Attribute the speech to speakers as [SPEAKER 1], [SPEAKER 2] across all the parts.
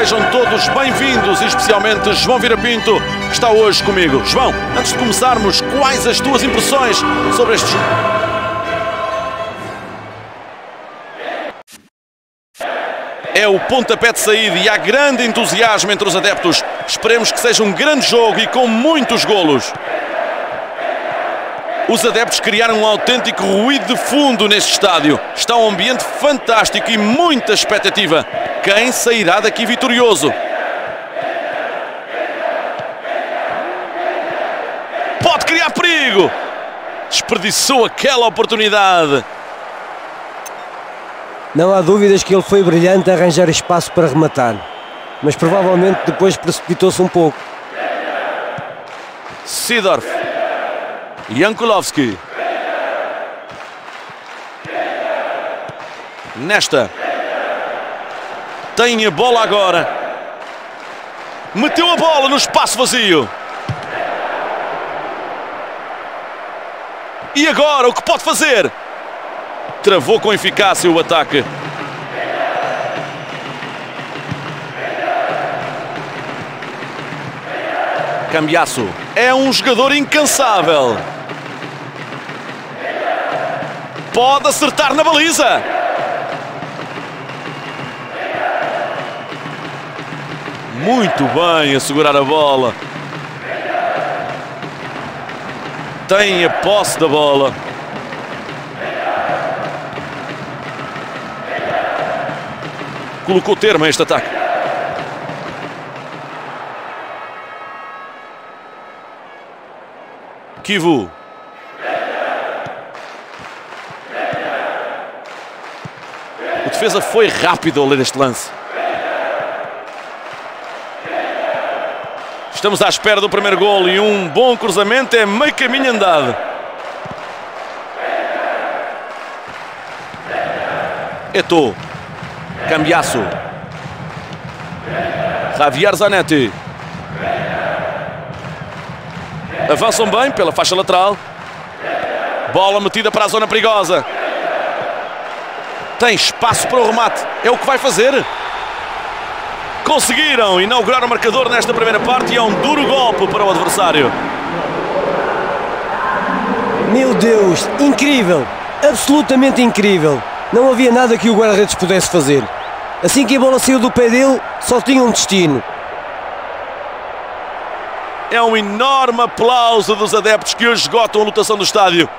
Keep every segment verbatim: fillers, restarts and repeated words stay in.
[SPEAKER 1] Sejam todos bem-vindos, e especialmente João Vieira Pinto, que está hoje comigo. João, antes de começarmos, quais as tuas impressões sobre este jogo? É o pontapé de saída e há grande entusiasmo entre os adeptos. Esperemos que seja um grande jogo e com muitos golos. Os adeptos criaram um autêntico ruído de fundo neste estádio. Está um ambiente fantástico e muita expectativa. Quem sairá daqui vitorioso? Pode criar perigo! Desperdiçou aquela oportunidade.
[SPEAKER 2] Não há dúvidas que ele foi brilhante a arranjar espaço para rematar, mas provavelmente depois precipitou-se um pouco.
[SPEAKER 1] Seedorf. Jankulovski. Nesta. Tem a bola agora. Meteu a bola no espaço vazio. E agora, o que pode fazer? Travou com eficácia o ataque. Cambiasso. É um jogador incansável. Pode acertar na baliza. Muito bem a segurar a bola. Tem a posse da bola. Colocou termo a este ataque. Kivu. O defesa foi rápido ao ler este lance. Estamos à espera do primeiro golo e um bom cruzamento é meio caminho andado. Eto'o. Cambiasso. Javier Zanetti. Avançam bem pela faixa lateral. Bola metida para a zona perigosa. Tem espaço para o remate. É o que vai fazer. Conseguiram inaugurar o marcador nesta primeira parte e é um duro golpe para o adversário.
[SPEAKER 2] Meu Deus, incrível! Absolutamente incrível! Não havia nada que o guarda-redes pudesse fazer. Assim que a bola saiu do pé dele, só tinha um destino.
[SPEAKER 1] É um enorme aplauso dos adeptos que hoje esgotam a lotação do estádio.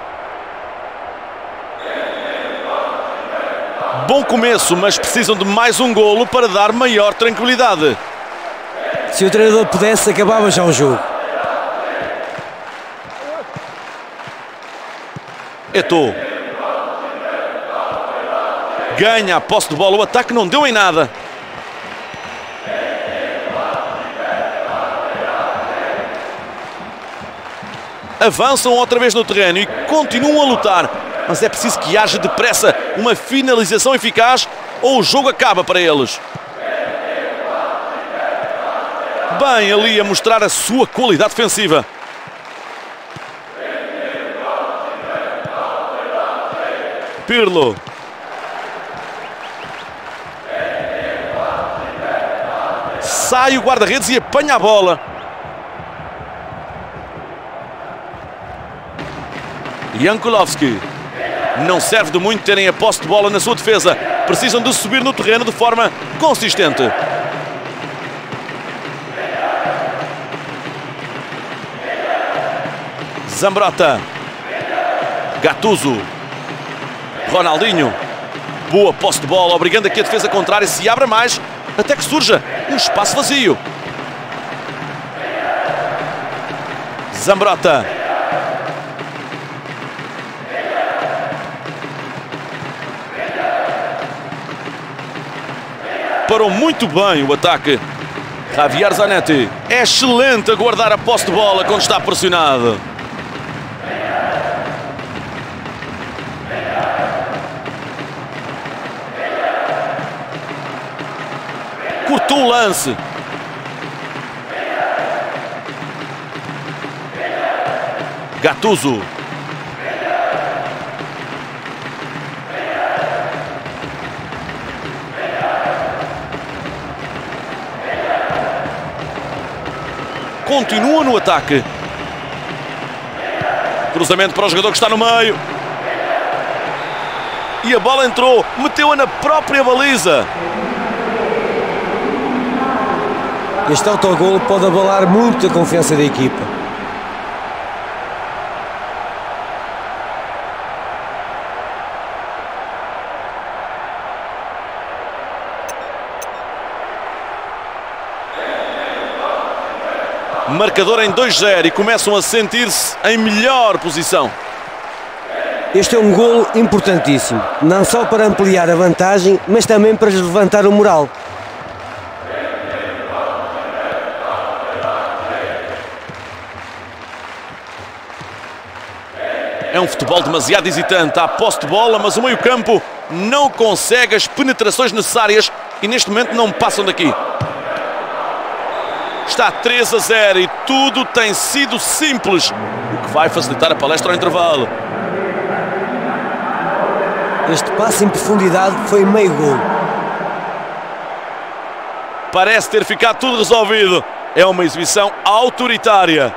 [SPEAKER 1] Bom começo, mas precisam de mais um golo para dar maior tranquilidade.
[SPEAKER 2] Se o treinador pudesse, acabava já o jogo.
[SPEAKER 1] Eto'o. Ganha a posse de bola, o ataque não deu em nada. Avançam outra vez no terreno e continuam a lutar. Mas é preciso que haja depressa uma finalização eficaz ou o jogo acaba para eles. Bem ali a mostrar a sua qualidade defensiva. Pirlo. Sai o guarda-redes e apanha a bola. Jankulovski. Não serve de muito terem a posse de bola na sua defesa. Precisam de subir no terreno de forma consistente. Zambrotta. Gattuso. Ronaldinho. Boa posse de bola, obrigando aqui a defesa contrária se abra mais, até que surja um espaço vazio. Zambrotta. Parou muito bem o ataque. Javier Zanetti. É excelente a guardar a posse de bola quando está pressionado. Cortou o lance. Gattuso. continua no ataque. Cruzamento para o jogador que está no meio. E a bola entrou, meteu-a na própria baliza.
[SPEAKER 2] Este autogolo pode abalar muito a confiança da equipa.
[SPEAKER 1] Marcador em dois zero e começam a sentir-se em melhor posição.
[SPEAKER 2] Este é um golo importantíssimo, não só para ampliar a vantagem, mas também para levantar o moral.
[SPEAKER 1] É um futebol demasiado hesitante, há posse de bola, mas o meio-campo não consegue as penetrações necessárias e neste momento não passam daqui. Está três a zero e tudo tem sido simples, o que vai facilitar a palestra ao intervalo.
[SPEAKER 2] Este passe em profundidade foi meio golo.
[SPEAKER 1] Parece ter ficado tudo resolvido. É uma exibição autoritária.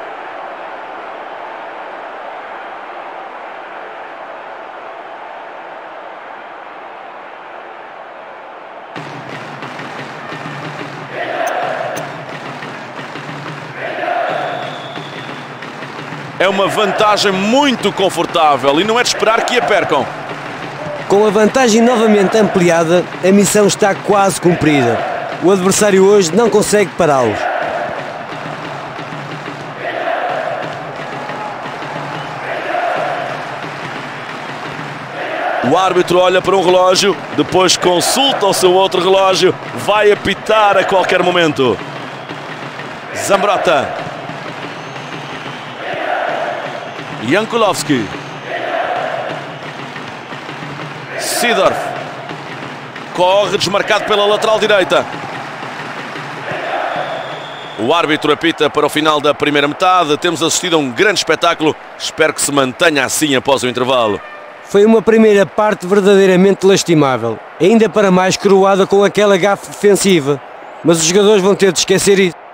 [SPEAKER 1] É uma vantagem muito confortável e não é de esperar que a percam.
[SPEAKER 2] Com a vantagem novamente ampliada, a missão está quase cumprida. O adversário hoje não consegue pará-los.
[SPEAKER 1] O árbitro olha para um relógio, depois consulta o seu outro relógio, vai apitar a qualquer momento. Zambrota. Jankulovski. Sidorf. Corre desmarcado pela lateral direita. O árbitro apita para o final da primeira metade. Temos assistido a um grande espetáculo. Espero que se mantenha assim após o intervalo.
[SPEAKER 2] Foi uma primeira parte verdadeiramente lastimável. Ainda para mais coroada com aquela gafe defensiva. Mas os jogadores vão ter de esquecer isso.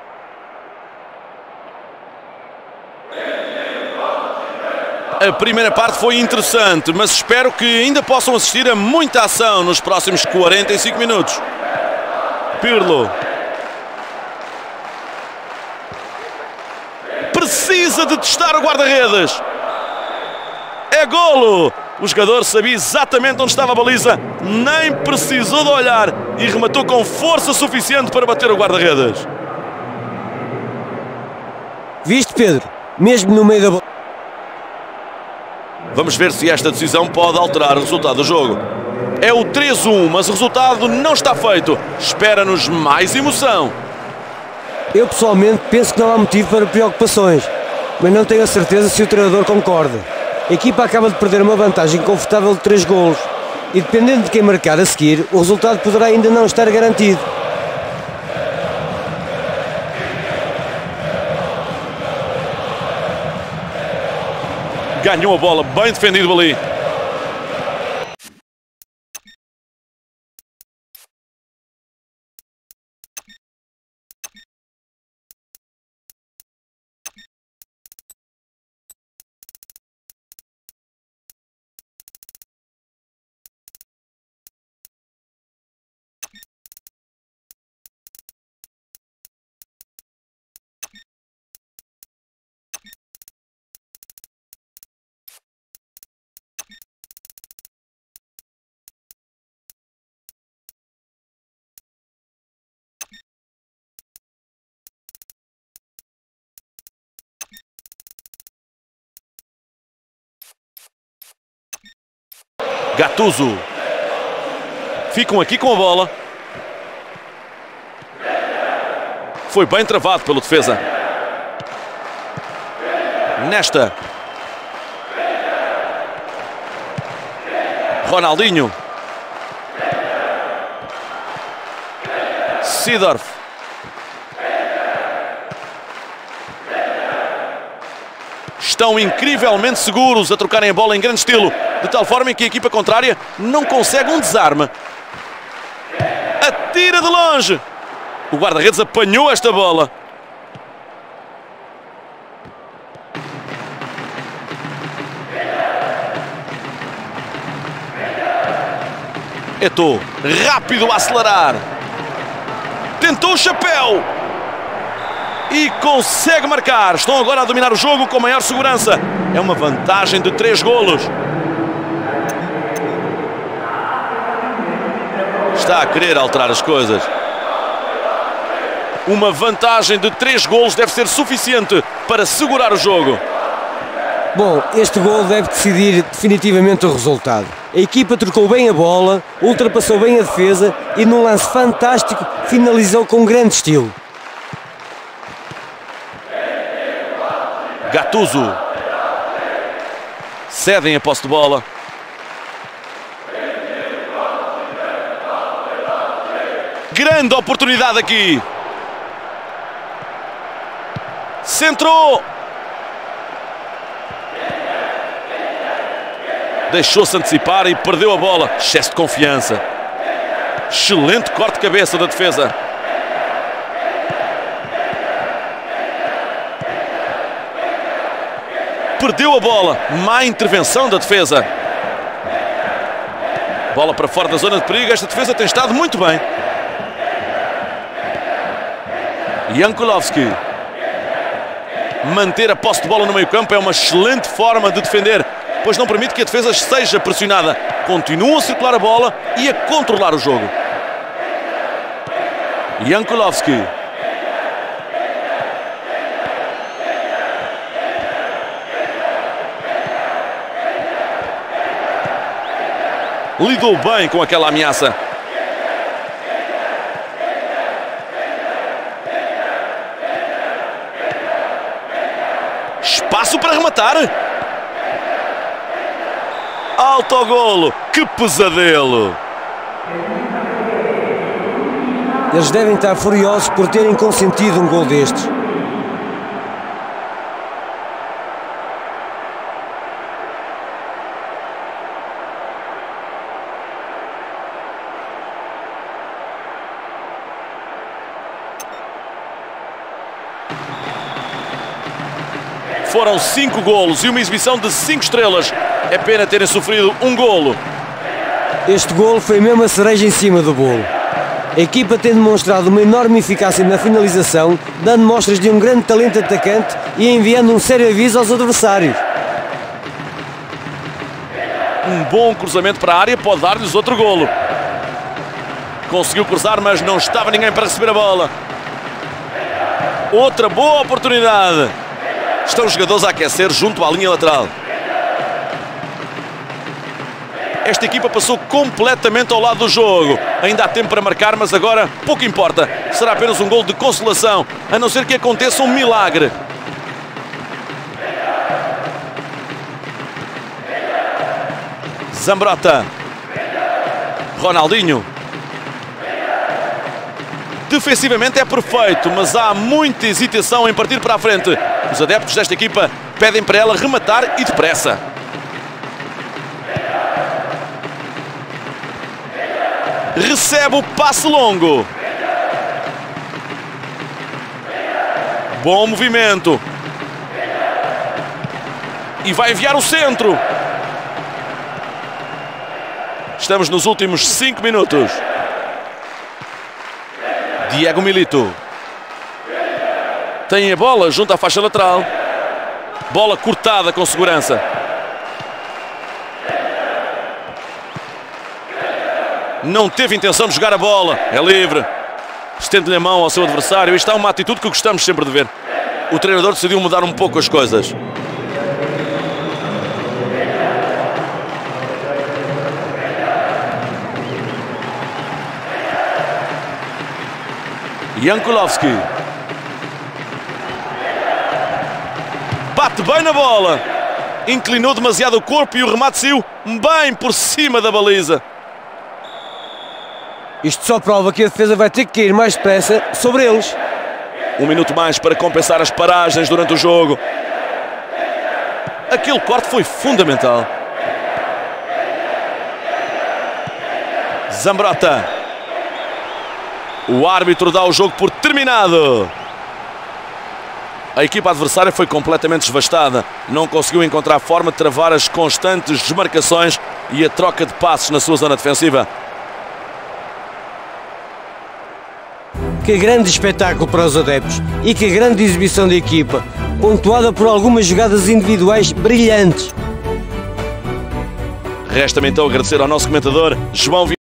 [SPEAKER 1] A primeira parte foi interessante, mas espero que ainda possam assistir a muita ação nos próximos quarenta e cinco minutos. Pirlo. Precisa de testar o guarda-redes. É golo! O jogador sabia exatamente onde estava a baliza, nem precisou de olhar e rematou com força suficiente para bater o guarda-redes.
[SPEAKER 2] Viste, Pedro? Mesmo no meio da bola.
[SPEAKER 1] Vamos ver se esta decisão pode alterar o resultado do jogo. É o três a um, mas o resultado não está feito. Espera-nos mais emoção.
[SPEAKER 2] Eu pessoalmente penso que não há motivo para preocupações, mas não tenho a certeza se o treinador concorda. A equipa acaba de perder uma vantagem confortável de três golos e dependendo de quem marcar a seguir, o resultado poderá ainda não estar garantido.
[SPEAKER 1] Ganhou a bola, bem defendido ali. Gattuso. Ficam aqui com a bola. Foi bem travado pelo defesa. Nesta. Ronaldinho. Sidorf. Estão incrivelmente seguros a trocarem a bola em grande estilo, de tal forma que a equipa contrária não consegue um desarme. Atira de longe. O guarda-redes apanhou esta bola. Eto'o, rápido a acelerar. Tentou o chapéu. E consegue marcar. Estão agora a dominar o jogo com maior segurança. É uma vantagem de três golos. Está a querer alterar as coisas. Uma vantagem de três golos deve ser suficiente para segurar o jogo.
[SPEAKER 2] Bom, este gol deve decidir definitivamente o resultado. A equipa trocou bem a bola, ultrapassou bem a defesa e num lance fantástico finalizou com grande estilo.
[SPEAKER 1] Gattuso. Cedem a posse de bola. Grande oportunidade aqui. Centrou. Deixou-se antecipar e perdeu a bola. Excesso de confiança. Excelente corte de cabeça da defesa. Perdeu a bola. Má intervenção da defesa. Bola para fora da zona de perigo. Esta defesa tem estado muito bem. Jankulovski. Manter a posse de bola no meio campo é uma excelente forma de defender, pois não permite que a defesa seja pressionada. Continua a circular a bola e a controlar o jogo. Jankulovski. Lidou bem com aquela ameaça. Espaço para rematar. Autogolo. Que pesadelo.
[SPEAKER 2] Eles devem estar furiosos por terem consentido um gol destes.
[SPEAKER 1] Foram cinco golos e uma exibição de cinco estrelas. É pena terem sofrido um golo.
[SPEAKER 2] Este golo foi mesmo a cereja em cima do bolo. A equipa tem demonstrado uma enorme eficácia na finalização, dando mostras de um grande talento atacante e enviando um sério aviso aos adversários.
[SPEAKER 1] Um bom cruzamento para a área pode dar-lhes outro golo. Conseguiu cruzar, mas não estava ninguém para receber a bola. Outra boa oportunidade. Estão os jogadores a aquecer junto à linha lateral. Esta equipa passou completamente ao lado do jogo. Ainda há tempo para marcar, mas agora pouco importa. Será apenas um gol de consolação, a não ser que aconteça um milagre. Zambrotta. Ronaldinho. Defensivamente é perfeito, mas há muita hesitação em partir para a frente. Os adeptos desta equipa pedem para ela rematar e depressa. Recebe o passe longo. Bom movimento. E vai enviar o centro. Estamos nos últimos cinco minutos. Diego Milito. Tem a bola junto à faixa lateral. Bola cortada com segurança. Não teve intenção de jogar a bola. É livre. Estende-lhe a mão ao seu adversário. Isto é uma atitude que gostamos sempre de ver. O treinador decidiu mudar um pouco as coisas. Jankulovski. Bate bem na bola. Inclinou demasiado o corpo e o remate saiu bem por cima da baliza.
[SPEAKER 2] Isto só prova que a defesa vai ter que cair mais depressa sobre eles.
[SPEAKER 1] Um minuto mais para compensar as paragens durante o jogo. Aquele corte foi fundamental. Zambrotta. O árbitro dá o jogo por terminado. A equipa adversária foi completamente devastada. Não conseguiu encontrar a forma de travar as constantes desmarcações e a troca de passes na sua zona defensiva.
[SPEAKER 2] Que grande espetáculo para os adeptos e que grande exibição da equipa, pontuada por algumas jogadas individuais brilhantes.
[SPEAKER 1] Resta-me então agradecer ao nosso comentador João